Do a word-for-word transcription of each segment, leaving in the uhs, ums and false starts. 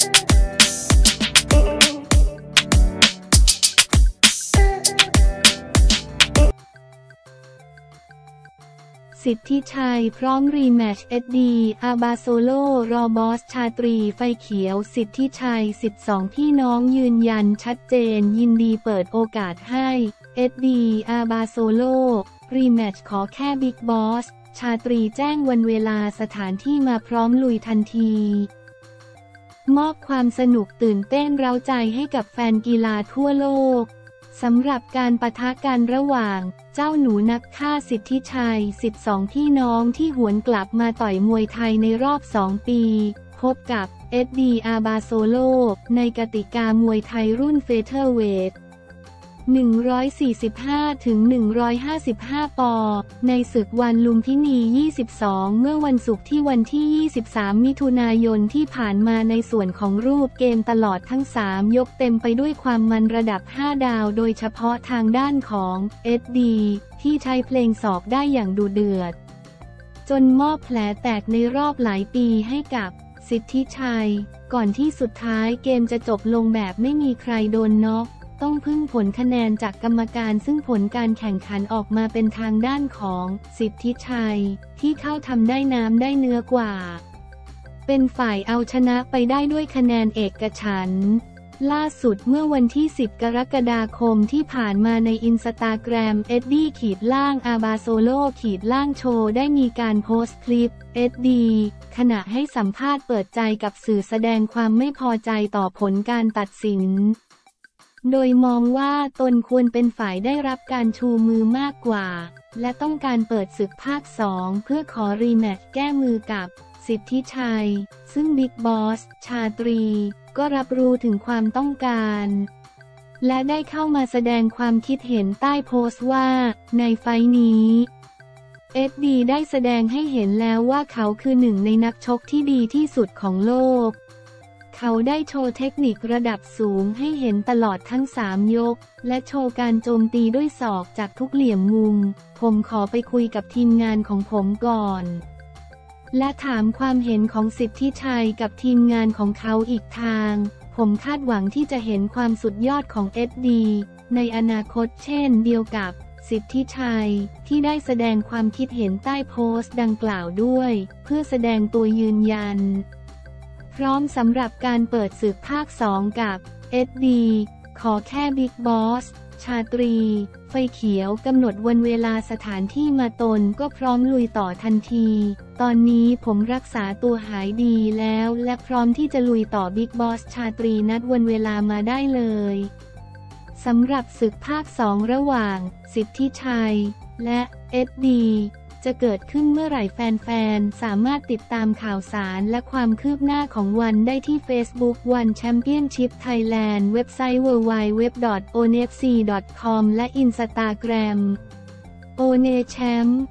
สิทธิชัยพร้อมรีแมตช์ เอ็ด ดี อาบาโซโลรอบอสชาตรีไฟเขียวสิทธิชัยสิทธิสองพี่น้องยืนยันชัดเจนยินดีเปิดโอกาสให้ เอ็ด ดี อาบาโซโลรีแมตช์ขอแค่บิ๊กบอสชาตรีแจ้งวันเวลาสถานที่มาพร้อมลุยทันทีมอบความสนุกตื่นเต้นเร้าใจให้กับแฟนกีฬาทั่วโลกสำหรับการปะทะกันระหว่างเจ้าหนูนักฆ่าสิทธิชัยสิทธิสองพี่น้องที่หวนกลับมาต่อยมวยไทยในรอบสองปีพบกับ เอ็ด ดี อาบาโซโลในกติกามวยไทยรุ่นเฟเธอร์เวทหนึ่งร้อยสี่สิบห้าถึงหนึ่งร้อยห้าสิบห้า ปอนด์ในศึกวันลุมพินียี่สิบสองเมื่อวันศุกร์ที่วันที่ยี่สิบสามมิถุนายนที่ผ่านมาในส่วนของรูปเกมตลอดทั้งสามยกเต็มไปด้วยความมันระดับห้าดาวโดยเฉพาะทางด้านของ เอ็ด ดี ที่ใช้เพลงศอกได้อย่างดุเดือดจนมอบแผลแตกในรอบหลายปีให้กับสิทธิชัยก่อนที่สุดท้ายเกมจะจบลงแบบไม่มีใครโดนน็อกต้องพึ่งผลคะแนนจากกรรมการซึ่งผลการแข่งขันออกมาเป็นทางด้านของสิทธิชัยที่เข้าทำได้น้ำได้เนื้อกว่าเป็นฝ่ายเอาชนะไปได้ด้วยคะแนนเอกฉันท์ล่าสุดเมื่อวันที่สิบกรกฎาคมที่ผ่านมาในอินสตาแกรมเอ็ดดี้ขีดล่างอาบาโซโลขีดล่างโชว์ได้มีการโพสต์คลิปเอ็ดดีขณะให้สัมภาษณ์เปิดใจกับสื่อแสดงความไม่พอใจต่อผลการตัดสินโดยมองว่าตนควรเป็นฝ่ายได้รับการชูมือมากกว่าและต้องการเปิดศึกภาคสองเพื่อขอรีแมตช์แก้มือกับสิทธิชัยซึ่งบิ๊กบอสชาตรีก็รับรู้ถึงความต้องการและได้เข้ามาแสดงความคิดเห็นใต้โพสต์ว่าในไฟท์นี้เอ็ดดีได้แสดงให้เห็นแล้วว่าเขาคือหนึ่งในนักชกที่ดีที่สุดของโลกเขาได้โชว์เทคนิคระดับสูงให้เห็นตลอดทั้งสามยกและโชว์การโจมตีด้วยศอกจากทุกเหลี่ยมมุมผมขอไปคุยกับทีมงานของผมก่อนและถามความเห็นของสิทธิชัยกับทีมงานของเขาอีกทางผมคาดหวังที่จะเห็นความสุดยอดของ เอ็ด ดี ในอนาคตเช่นเดียวกับสิทธิชัยที่ได้แสดงความคิดเห็นใต้โพสต์ดังกล่าวด้วยเพื่อแสดงตัวยืนยันพร้อมสำหรับการเปิดศึกภาคสองกับ เอ็ด ดี ขอแค่บิ๊กบอสชาตรีไฟเขียวกำหนดวันเวลาสถานที่มาตนก็พร้อมลุยต่อทันทีตอนนี้ผมรักษาตัวหายดีแล้วและพร้อมที่จะลุยต่อบิ๊กบอสชาตรีนัดวันเวลามาได้เลยสำหรับศึกภาคสองระหว่างสิทธิชัยและ เอ็ด ดี จะเกิดขึ้นเมื่อไหร่แฟนๆสามารถติดตามข่าวสารและความคืบหน้าของวันได้ที่ Facebook One Championship Thailand เว็บไซต์ ดับเบิลยู ดับเบิลยู ดับเบิลยู ดอท โอ เอ็น เอฟ ซี ดอท คอม และ Instagram โอ เน แชมป์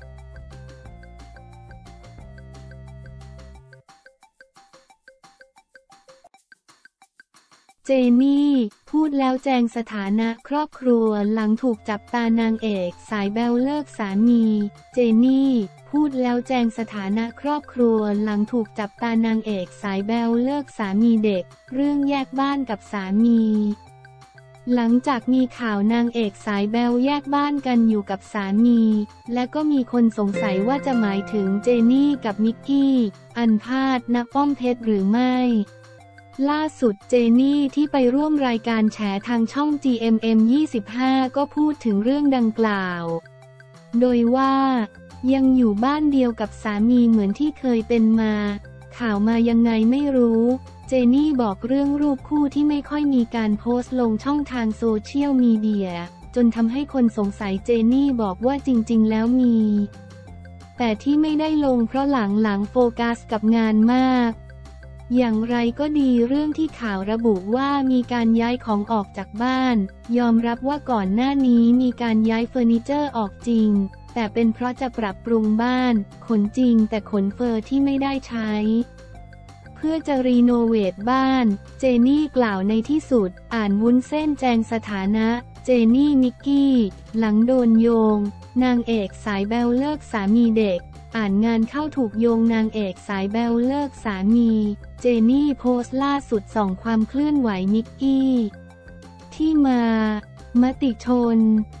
เจนี่พูดแล้วแจงสถานะครอบครัวหลังถูกจับตานางเอกสายแบลเลิกสามีเจนี่พูดแล้วแจงสถานะครอบครัวหลังถูกจับตานางเอกสายแบลเลิกสามีเด็กเรื่องแยกบ้านกับสามีหลังจากมีข่าวนางเอกสายแบลแยกบ้านกันอยู่กับสามีและก็มีคนสงสัยว่าจะหมายถึงเจนี่กับมิกกี้อันพาดณป้อมเพชรหรือไม่ล่าสุดเจนี่ที่ไปร่วมรายการแฉทางช่อง จี เอ็ม เอ็ม ยี่สิบห้า ก็พูดถึงเรื่องดังกล่าวโดยว่ายังอยู่บ้านเดียวกับสามีเหมือนที่เคยเป็นมาข่าวมายังไงไม่รู้เจนี่บอกเรื่องรูปคู่ที่ไม่ค่อยมีการโพสต์ลงช่องทางโซเชียลมีเดียจนทำให้คนสงสัยเจนี่บอกว่าจริงๆแล้วมีแต่ที่ไม่ได้ลงเพราะหลังๆโฟกัสกับงานมากอย่างไรก็ดีเรื่องที่ข่าวระบุว่ามีการย้ายของออกจากบ้านยอมรับว่าก่อนหน้านี้มีการย้ายเฟอร์นิเจอร์ออกจริงแต่เป็นเพราะจะปรับปรุงบ้านขนจริงแต่ขนเฟอร์ที่ไม่ได้ใช้เพื่อจะรีโนเวทบ้านเจนี่กล่าวในที่สุดอ่านวุ้นเส้นแจงสถานะเจนี่มิกกี้หลังโดนโยงนางเอกสายแบลเลิกสามีเด็กอ่านงานเข้าถูกโยงนางเอกสายแบลเลิกสามี เจนี่โพสต์ล่าสุดส่องความเคลื่อนไหวนิกกี้ที่มา มติชน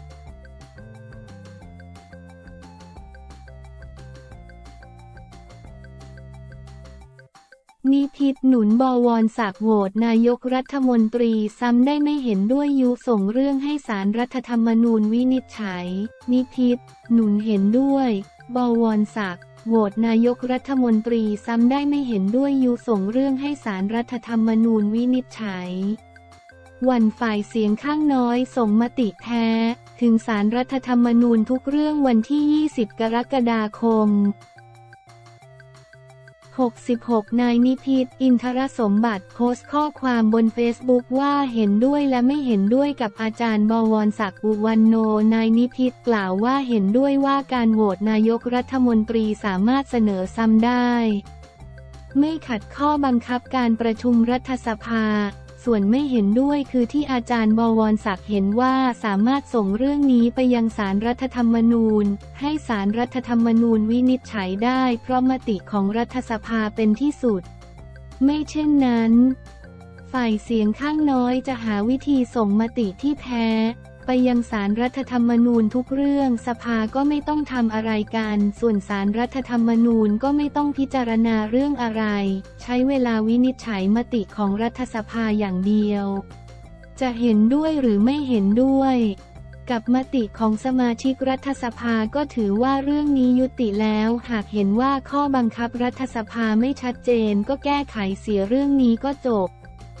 นิพิษหนุนบวรศักดิ์โหวตนายกรัฐมนตรีซ้ำได้ไม่เห็นด้วยยุส่งเรื่องให้ศาลรัฐธรรมนูญวินิจฉัยนิพิษหนุนเห็นด้วยบวรศักดิ์โหวตนายกรัฐมนตรีซ้ำได้ไม่เห็นด้วยยุส่งเรื่องให้ศาลรัฐธรรมนูญวินิจฉัยวันฝ่ายเสียงข้างน้อยส่งมติแท้ถึงศาลรัฐธรรมนูญทุกเรื่องวันที่ยี่สิบกรกฎาคมหกสิบหกนายนิพิษอินทรสมบัติโพสต์ข้อความบนเฟซบุ๊กว่าเห็นด้วยและไม่เห็นด้วยกับอาจารย์บวรศักดิ์อุวันโนนายนิพิษกล่าวว่าเห็นด้วยว่าการโหวตนายกรัฐมนตรีสามารถเสนอซ้ำได้ไม่ขัดข้อบังคับการประชุมรัฐสภาส่วนไม่เห็นด้วยคือที่อาจารย์บวรศักดิ์เห็นว่าสามารถส่งเรื่องนี้ไปยังศาลรัฐธรรมนูญให้ศาลรัฐธรรมนูญวินิจฉัยได้เพราะมติของรัฐสภาเป็นที่สุดไม่เช่นนั้นฝ่ายเสียงข้างน้อยจะหาวิธีส่งมติที่แพ้ไปยังศาลรัฐธรรมนูญทุกเรื่องสภาก็ไม่ต้องทำอะไรกันส่วนศาลรัฐธรรมนูญก็ไม่ต้องพิจารณาเรื่องอะไรใช้เวลาวินิจฉัยมติของรัฐสภาอย่างเดียวจะเห็นด้วยหรือไม่เห็นด้วยกับมติของสมาชิกรัฐสภาก็ถือว่าเรื่องนี้ยุติแล้วหากเห็นว่าข้อบังคับรัฐสภาไม่ชัดเจนก็แก้ไขเสียเรื่องนี้ก็จบ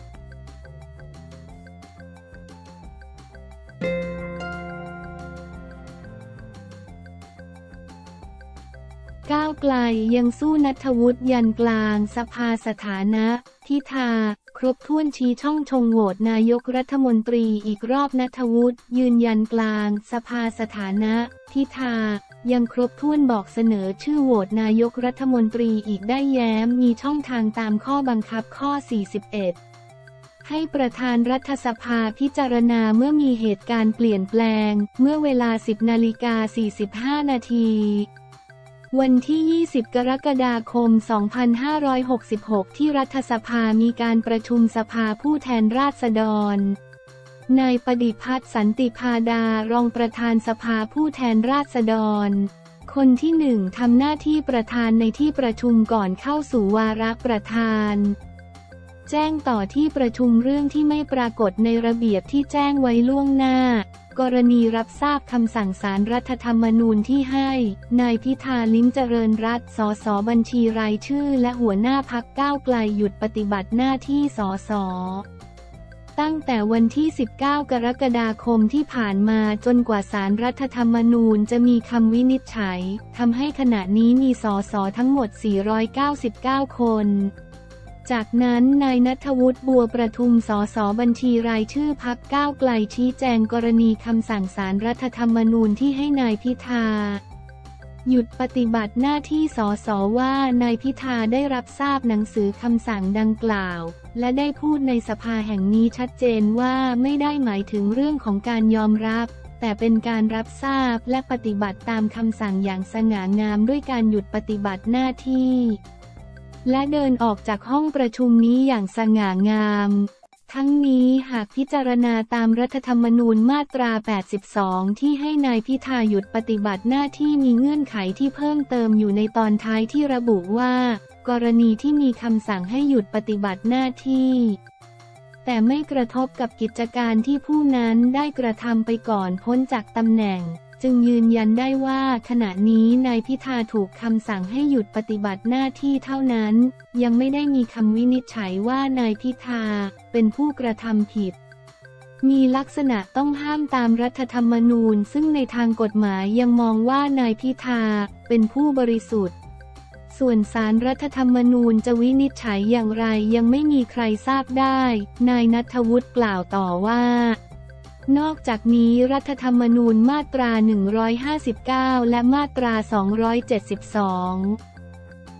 ก้าวไกลยังสู้ณัฐวุฒิยันกลางสภาสถานะพิธาครบถ้วนชี้ช่องชงโหวตนายกรัฐมนตรีอีกรอบณัฐวุฒิยืนยันกลางสภาสถานะพิธายังครบถ้วนบอกเสนอชื่อโหวตนายกรัฐมนตรีอีกได้แย้มมีช่องทางตามข้อบังคับข้อสี่สิบเอ็ดให้ประธานรัฐสภาพิจารณาเมื่อมีเหตุการณ์เปลี่ยนแปลงเมื่อเวลา สิบนาฬิกาสี่สิบห้านาทีวันที่ยี่สิบกรกฎาคมสองพันห้าร้อยหกสิบหกที่รัฐสภามีการประชุมสภาผู้แทนราษฎรนายปฏิพัฒน์สันติพาดารองประธานสภาผู้แทนราษฎรคนที่หนึ่งทำหน้าที่ประธานในที่ประชุมก่อนเข้าสู่วาระประธานแจ้งต่อที่ประชุมเรื่องที่ไม่ปรากฏในระเบียบที่แจ้งไว้ล่วงหน้ากรณีรับทราบคำสั่งศาลรัฐธรรมนูญที่ให้นายพิธาลิ้มเจริญรัตน์สสบัญชีรายชื่อและหัวหน้าพรรคก้าวไกลหยุดปฏิบัติหน้าที่สสตั้งแต่วันที่สิบเก้ากรกฎาคมที่ผ่านมาจนกว่าศาลรัฐธรรมนูญจะมีคำวินิจฉัยทำให้ขณะนี้มีสสทั้งหมดสี่ร้อยเก้าสิบเก้าคนจากนั้นนายณัฐวุฒิบัวประทุมสสบัญชีรายชื่อพรรคก้าวไกลชี้แจงกรณีคำสั่งศาลรัฐธรรมนูญที่ให้นายพิธาหยุดปฏิบัติหน้าที่สสว่านายพิธาได้รับทราบหนังสือคำสั่งดังกล่าวและได้พูดในสภาแห่งนี้ชัดเจนว่าไม่ได้หมายถึงเรื่องของการยอมรับแต่เป็นการรับทราบและปฏิบัติตามคำสั่งอย่างสง่างามด้วยการหยุดปฏิบัติหน้าที่และเดินออกจากห้องประชุมนี้อย่างสง่างามทั้งนี้หากพิจารณาตามรัฐธรรมนูญมาตราแปดสิบสองที่ให้นายพิธาหยุดปฏิบัติหน้าที่มีเงื่อนไขที่เพิ่มเติมอยู่ในตอนท้ายที่ระบุว่ากรณีที่มีคำสั่งให้หยุดปฏิบัติหน้าที่แต่ไม่กระทบกับกิจการที่ผู้นั้นได้กระทำไปก่อนพ้นจากตำแหน่งจึงยืนยันได้ว่าขณะนี้นายพิธาถูกคำสั่งให้หยุดปฏิบัติหน้าที่เท่านั้นยังไม่ได้มีคำวินิจฉัยว่านายพิธาเป็นผู้กระทำผิดมีลักษณะต้องห้ามตามรัฐธรรมนูญซึ่งในทางกฎหมายยังมองว่านายพิธาเป็นผู้บริสุทธิ์ส่วนศาลรัฐธรรมนูญจะวินิจฉัยอย่างไรยังไม่มีใครทราบได้นายณัฐวุฒิกล่าวต่อว่านอกจากนี้รัฐธรรมนูญมาตราหนึ่งร้อยห้าสิบเก้าและมาตราสองร้อยเจ็ดสิบสอง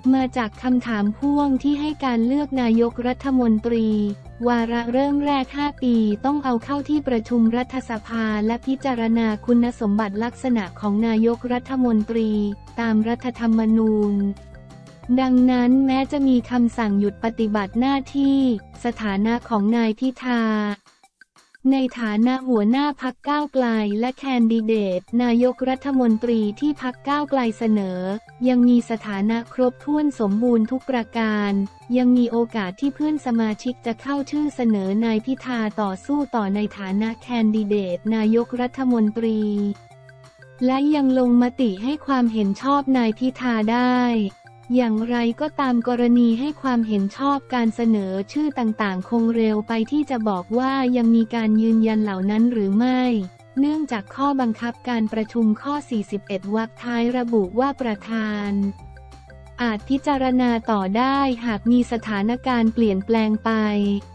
มาจากคำถามพ่วงที่ให้การเลือกนายกรัฐมนตรีวาระเริ่มแรกห้าปีต้องเอาเข้าที่ประชุมรัฐสภาและพิจารณาคุณสมบัติลักษณะของนายกรัฐมนตรีตามรัฐธรรมนูญดังนั้นแม้จะมีคำสั่งหยุดปฏิบัติหน้าที่สถานะของนายพิธาในฐานะหัวหน้าพรรคก้าวไกลและแคนดิเดตนายกรัฐมนตรีที่พรรคก้าวไกลเสนอยังมีสถานะครบถ้วนสมบูรณ์ทุกประการยังมีโอกาสที่เพื่อนสมาชิกจะเข้าชื่อเสนอนายพิธาต่อสู้ต่อในฐานะแคนดิเดตนายกรัฐมนตรีและยังลงมติให้ความเห็นชอบนายพิธาได้อย่างไรก็ตามกรณีให้ความเห็นชอบการเสนอชื่อต่างๆคงเร็วไปที่จะบอกว่ายังมีการยืนยันเหล่านั้นหรือไม่เนื่องจากข้อบังคับการประชุมข้อสี่สิบเอ็ดวรรคท้ายระบุว่าประธานอาจพิจารณาต่อได้หากมีสถานการณ์เปลี่ยนแปลงไป